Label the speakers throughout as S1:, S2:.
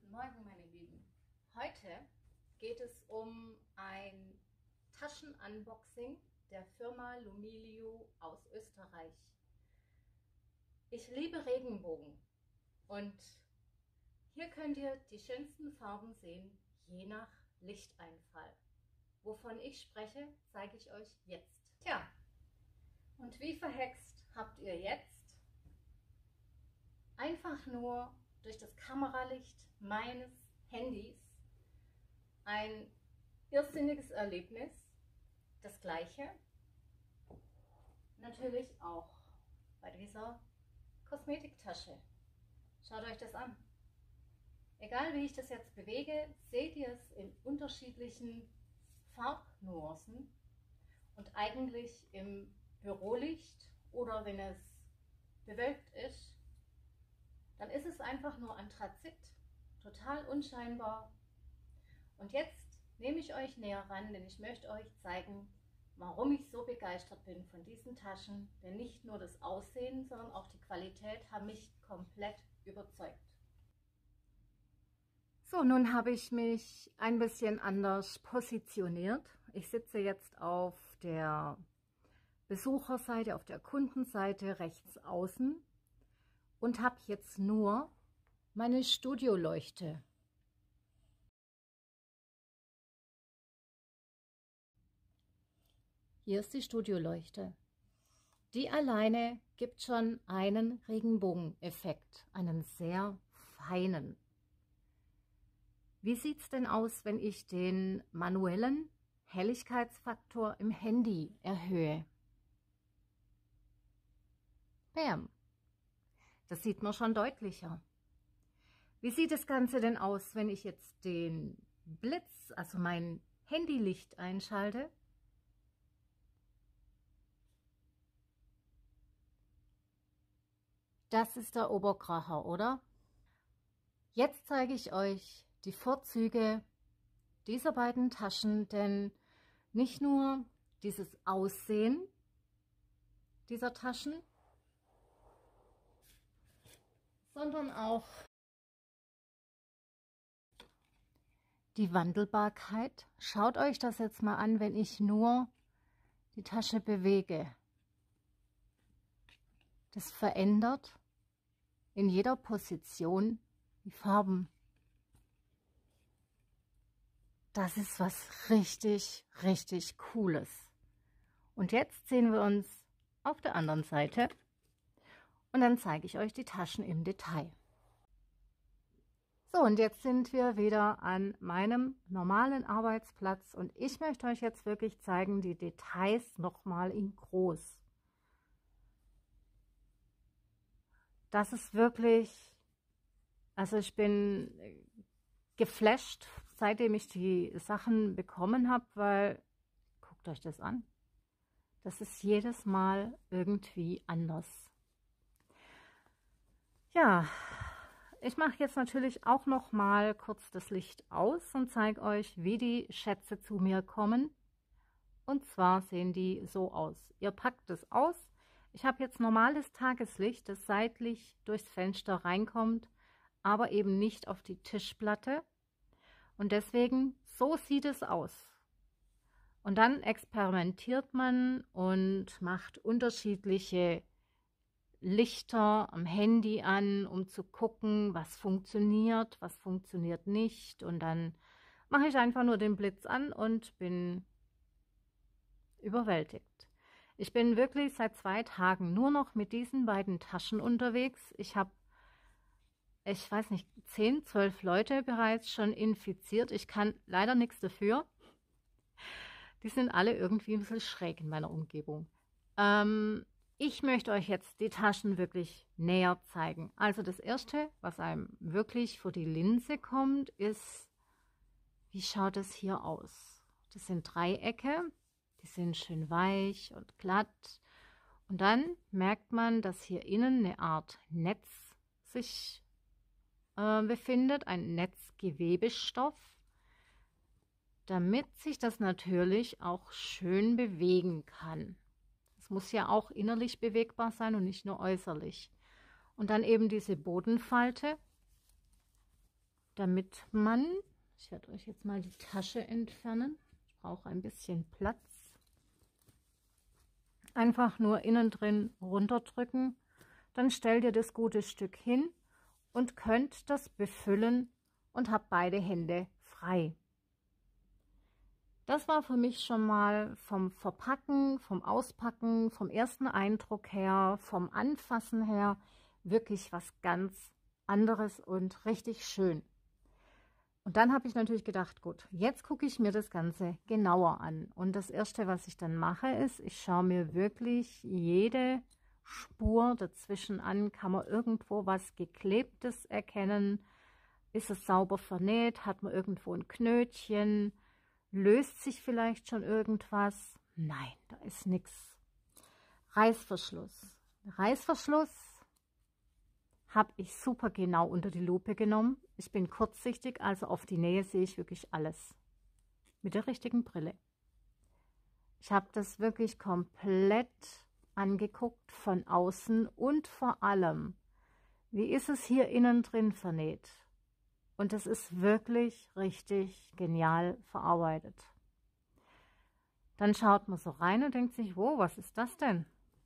S1: Guten Morgen, meine Lieben. Heute geht es um ein Taschenunboxing der Firma Lumilio aus Österreich. Ich liebe Regenbogen und hier könnt ihr die schönsten Farben sehen, je nach Lichteinfall. Wovon ich spreche, zeige ich euch jetzt. Tja, und wie verhext habt ihr jetzt einfach nur durch das Kameralicht meines Handys ein irrsinniges Erlebnis. Das gleiche natürlich auch bei dieser Kosmetiktasche. Schaut euch das an. Egal wie ich das jetzt bewege, seht ihr es in unterschiedlichen Farbnuancen und eigentlich im Bürolicht oder wenn es bewölkt ist, dann ist es einfach nur Anthrazit, total unscheinbar. Und jetzt nehme ich euch näher ran, denn ich möchte euch zeigen, warum ich so begeistert bin von diesen Taschen. Denn nicht nur das Aussehen, sondern auch die Qualität haben mich komplett überzeugt. So, nun habe ich mich ein bisschen anders positioniert. Ich sitze jetzt auf der Besucherseite, auf der Kundenseite rechts außen und habe jetzt nur meine Studioleuchte. Hier ist die Studioleuchte. Die alleine gibt schon einen Regenbogeneffekt, einen sehr feinen. Wie sieht es denn aus, wenn ich den manuellen Helligkeitsfaktor im Handy erhöhe? Bam! Das sieht man schon deutlicher. Wie sieht das Ganze denn aus, wenn ich jetzt den Blitz, also mein Handylicht einschalte? Das ist der Oberkracher, oder? Jetzt zeige ich euch die Vorzüge dieser beiden Taschen, denn nicht nur dieses Aussehen dieser Taschen, sondern auch die Wandelbarkeit. Schaut euch das jetzt mal an, wenn ich nur die Tasche bewege. Das verändert in jeder Position die Farben. Das ist was richtig, richtig Cooles. Und jetzt sehen wir uns auf der anderen Seite und dann zeige ich euch die Taschen im Detail. So, und jetzt sind wir wieder an meinem normalen Arbeitsplatz und ich möchte euch jetzt wirklich zeigen, die Details nochmal in groß. Das ist wirklich, also ich bin geflasht, seitdem ich die Sachen bekommen habe, weil, guckt euch das an, das ist jedes Mal irgendwie anders. Ja, ich mache jetzt natürlich auch noch mal kurz das Licht aus und zeige euch, wie die Schätze zu mir kommen. Und zwar sehen die so aus. Ihr packt es aus. Ich habe jetzt normales Tageslicht, das seitlich durchs Fenster reinkommt, aber eben nicht auf die Tischplatte. Und deswegen, so sieht es aus. Und dann experimentiert man und macht unterschiedliche Lichter am Handy an, um zu gucken, was funktioniert nicht. Und dann mache ich einfach nur den Blitz an und bin überwältigt. Ich bin wirklich seit 2 Tagen nur noch mit diesen beiden Taschen unterwegs. Ich habe, ich weiß nicht, 10, 12 Leute bereits schon infiziert. Ich kann leider nichts dafür. Die sind alle irgendwie ein bisschen schräg in meiner Umgebung. Ich möchte euch jetzt die Taschen wirklich näher zeigen. Also das erste, was einem wirklich vor die Linse kommt, ist, wie schaut es hier aus? Das sind Dreiecke, die sind schön weich und glatt. Und dann merkt man, dass hier innen eine Art Netz sich befindet, ein Netzgewebestoff, damit sich das natürlich auch schön bewegen kann. Es muss ja auch innerlich bewegbar sein und nicht nur äußerlich. Und dann eben diese Bodenfalte, damit man, ich werde euch jetzt mal die Tasche entfernen, ich brauche ein bisschen Platz, einfach nur innen drin runterdrücken, dann stellt ihr das gute Stück hin und könnt das befüllen und habt beide Hände frei. Das war für mich schon mal vom Verpacken, vom Auspacken, vom ersten Eindruck her, vom Anfassen her wirklich was ganz anderes und richtig schön. Und dann habe ich natürlich gedacht, gut, jetzt gucke ich mir das Ganze genauer an. Und das Erste, was ich dann mache, ist, ich schaue mir wirklich jede Spur dazwischen an. Kann man irgendwo was Geklebtes erkennen? Ist es sauber vernäht? Hat man irgendwo ein Knötchen? Löst sich vielleicht schon irgendwas? Nein, da ist nichts. Reißverschluss. Reißverschluss habe ich super genau unter die Lupe genommen. Ich bin kurzsichtig, also auf die Nähe sehe ich wirklich alles. Mit der richtigen Brille. Ich habe das wirklich komplett angeguckt von außen und vor allem, wie ist es hier innen drin vernäht? Und es ist wirklich richtig genial verarbeitet. Dann schaut man so rein und denkt sich, wow, was ist das denn?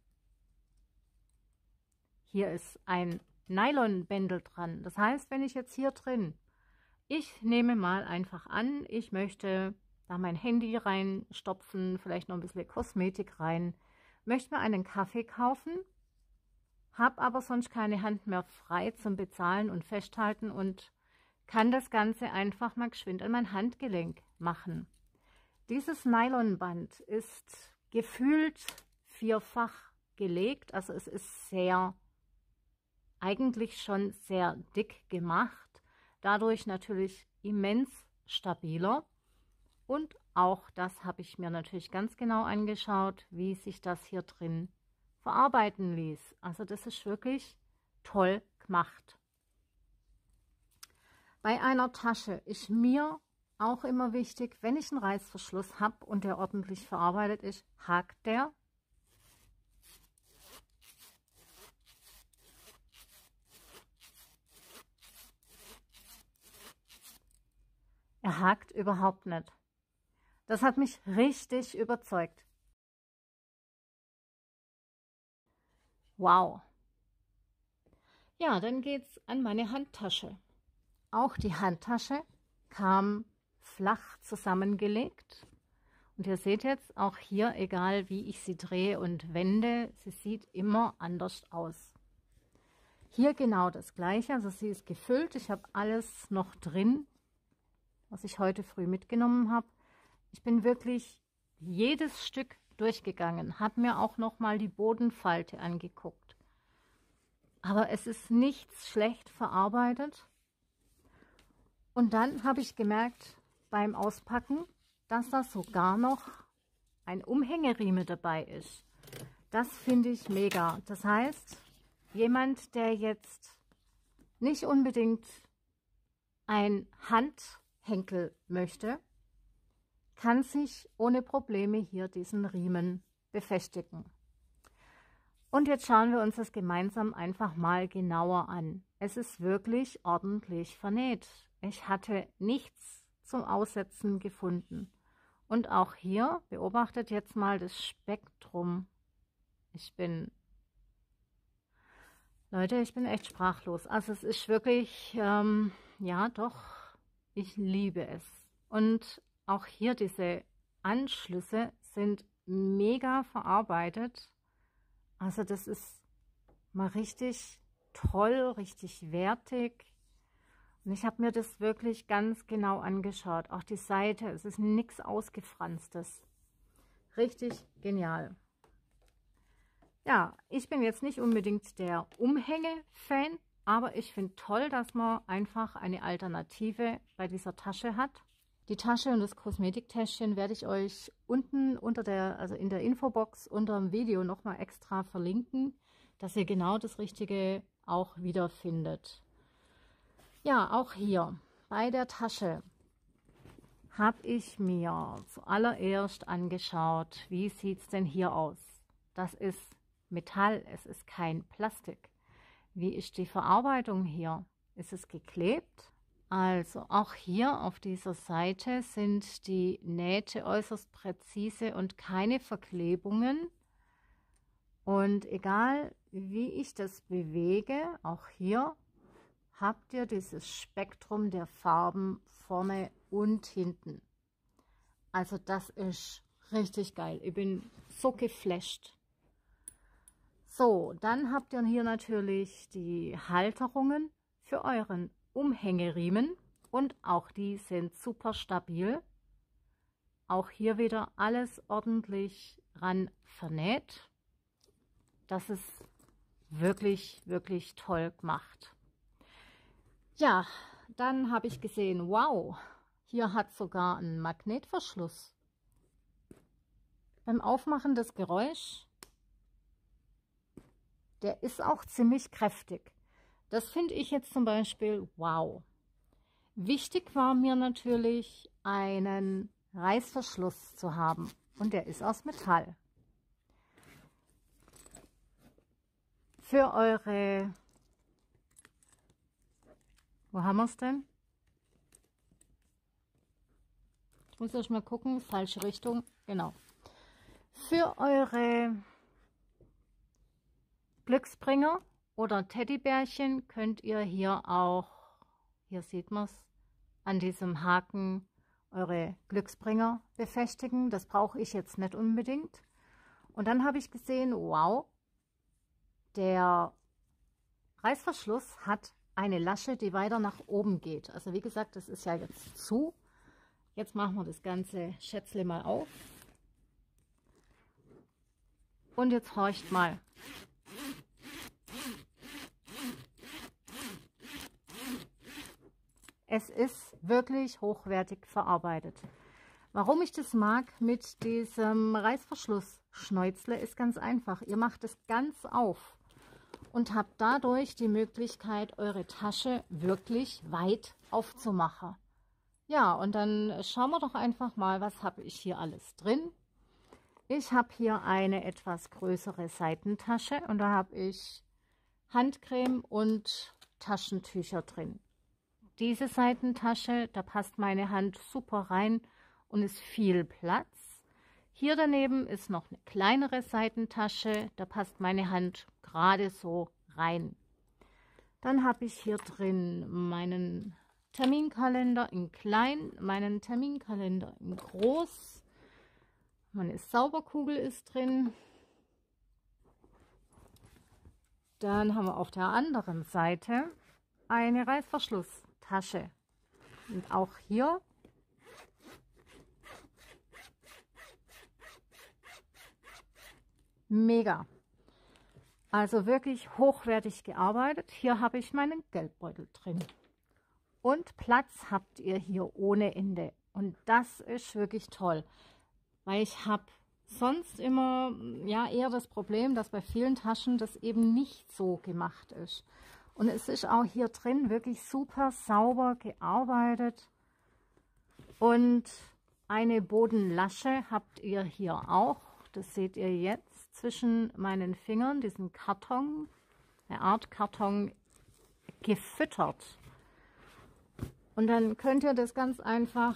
S1: Hier ist ein Nylonbändel dran. Das heißt, wenn ich jetzt hier drin, ich nehme mal einfach an, ich möchte da mein Handy reinstopfen, vielleicht noch ein bisschen Kosmetik rein, möchte mir einen Kaffee kaufen, habe aber sonst keine Hand mehr frei zum Bezahlen und Festhalten und kann das Ganze einfach mal geschwind an mein Handgelenk machen. Dieses Nylonband ist gefühlt vierfach gelegt, also es ist eigentlich schon sehr dick gemacht, dadurch natürlich immens stabiler. Und auch das habe ich mir natürlich ganz genau angeschaut, wie sich das hier drin verarbeiten ließ. Also das ist wirklich toll gemacht. Bei einer Tasche ist mir auch immer wichtig, wenn ich einen Reißverschluss habe und der ordentlich verarbeitet ist, hakt der. Er hakt überhaupt nicht. Das hat mich richtig überzeugt. Wow. Ja, dann geht's an meine Handtasche. Auch die Handtasche kam flach zusammengelegt. Und ihr seht jetzt auch hier, egal wie ich sie drehe und wende, sie sieht immer anders aus. Hier genau das gleiche, also sie ist gefüllt. Ich habe alles noch drin, was ich heute früh mitgenommen habe. Ich bin wirklich jedes Stück durchgegangen, habe mir auch noch mal die Bodenfalte angeguckt. Aber es ist nichts schlecht verarbeitet. Und dann habe ich gemerkt beim Auspacken, dass da sogar noch ein Umhängeriemen dabei ist. Das finde ich mega. Das heißt, jemand, der jetzt nicht unbedingt ein Handhenkel möchte, kann sich ohne Probleme hier diesen Riemen befestigen. Und jetzt schauen wir uns das gemeinsam einfach mal genauer an. Es ist wirklich ordentlich vernäht. Ich hatte nichts zum Aussetzen gefunden. Und auch hier, beobachtet jetzt mal das Spektrum. Leute, ich bin echt sprachlos. Also es ist wirklich, ja doch, ich liebe es. Und auch hier diese Anschlüsse sind mega verarbeitet. Also das ist mal richtig toll, richtig wertig. Und ich habe mir das wirklich ganz genau angeschaut. Auch die Seite, es ist nichts Ausgefranstes. Richtig genial. Ja, ich bin jetzt nicht unbedingt der Umhänge-Fan, aber ich finde toll, dass man einfach eine Alternative bei dieser Tasche hat. Die Tasche und das Kosmetiktäschchen werde ich euch unten also in der Infobox unter dem Video nochmal extra verlinken, dass ihr genau das Richtige auch wiederfindet. Ja, auch hier bei der Tasche habe ich mir zuallererst angeschaut, wie sieht es denn hier aus? Das ist Metall, es ist kein Plastik. Wie ist die Verarbeitung hier? Ist es geklebt? Also auch hier auf dieser Seite sind die Nähte äußerst präzise und keine Verklebungen. Und egal wie ich das bewege, auch hier habt ihr dieses Spektrum der Farben vorne und hinten. Also das ist richtig geil. Ich bin so geflasht. So, dann habt ihr hier natürlich die Halterungen für euren Umhängeriemen und auch die sind super stabil. Auch hier wieder alles ordentlich ran vernäht. Das ist wirklich, wirklich toll gemacht. Ja, dann habe ich gesehen, wow, hier hat sogar ein Magnetverschluss. Beim Aufmachen das Geräusch, der ist auch ziemlich kräftig. Das finde ich jetzt zum Beispiel wow. Wichtig war mir natürlich, einen Reißverschluss zu haben und der ist aus Metall. Für eure, wo haben wir es denn? Ich muss erst mal gucken, falsche Richtung, genau. Für eure Glücksbringer oder Teddybärchen könnt ihr hier auch, hier sieht man es, an diesem Haken eure Glücksbringer befestigen. Das brauche ich jetzt nicht unbedingt. Und dann habe ich gesehen, wow, der Reißverschluss hat eine Lasche, die weiter nach oben geht. Also wie gesagt, das ist ja jetzt zu. Jetzt machen wir das ganze Schätzle mal auf. Und jetzt horcht mal. Es ist wirklich hochwertig verarbeitet. Warum ich das mag mit diesem Reißverschluss-Schneuzle ist ganz einfach. Ihr macht es ganz auf und habt dadurch die Möglichkeit, eure Tasche wirklich weit aufzumachen. Ja, und dann schauen wir doch einfach mal, was habe ich hier alles drin. Ich habe hier eine etwas größere Seitentasche und da habe ich Handcreme und Taschentücher drin. Diese Seitentasche, da passt meine Hand super rein und ist viel Platz. Hier daneben ist noch eine kleinere Seitentasche, da passt meine Hand gerade so rein. Dann habe ich hier drin meinen Terminkalender in klein, meinen Terminkalender in groß. Meine Sauberkugel ist drin. Dann haben wir auf der anderen Seite eine Reißverschlusstasche. Und auch hier mega. Also wirklich hochwertig gearbeitet. Hier habe ich meinen Geldbeutel drin. Und Platz habt ihr hier ohne Ende. Und das ist wirklich toll. Weil ich habe sonst immer ja eher das Problem, dass bei vielen Taschen das eben nicht so gemacht ist. Und es ist auch hier drin wirklich super sauber gearbeitet. Und eine Bodenlasche habt ihr hier auch. Das seht ihr jetzt zwischen meinen Fingern, diesen Karton, eine Art Karton gefüttert. Und dann könnt ihr das ganz einfach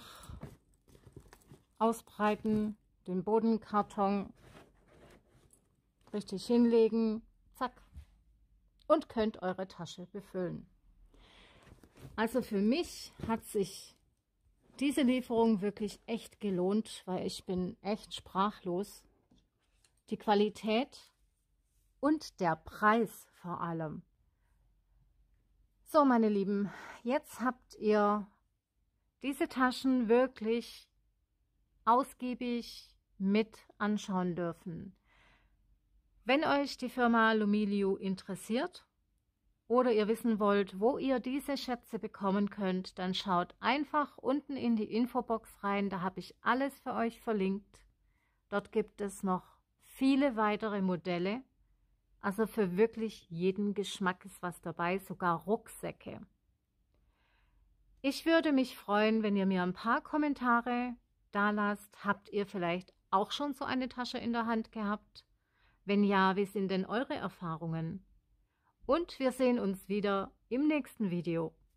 S1: ausbreiten, den Bodenkarton richtig hinlegen, zack, und könnt eure Tasche befüllen. Also für mich hat sich diese Lieferung wirklich echt gelohnt, weil ich bin echt sprachlos. Die Qualität und der Preis vor allem. So, meine Lieben, jetzt habt ihr diese Taschen wirklich ausgiebig mit anschauen dürfen. Wenn euch die Firma Lumilio interessiert oder ihr wissen wollt, wo ihr diese Schätze bekommen könnt, dann schaut einfach unten in die Infobox rein, da habe ich alles für euch verlinkt. Dort gibt es noch viele weitere Modelle, also für wirklich jeden Geschmack ist was dabei, sogar Rucksäcke. Ich würde mich freuen, wenn ihr mir ein paar Kommentare da lasst. Habt ihr vielleicht auch schon so eine Tasche in der Hand gehabt? Wenn ja, wie sind denn eure Erfahrungen? Und wir sehen uns wieder im nächsten Video.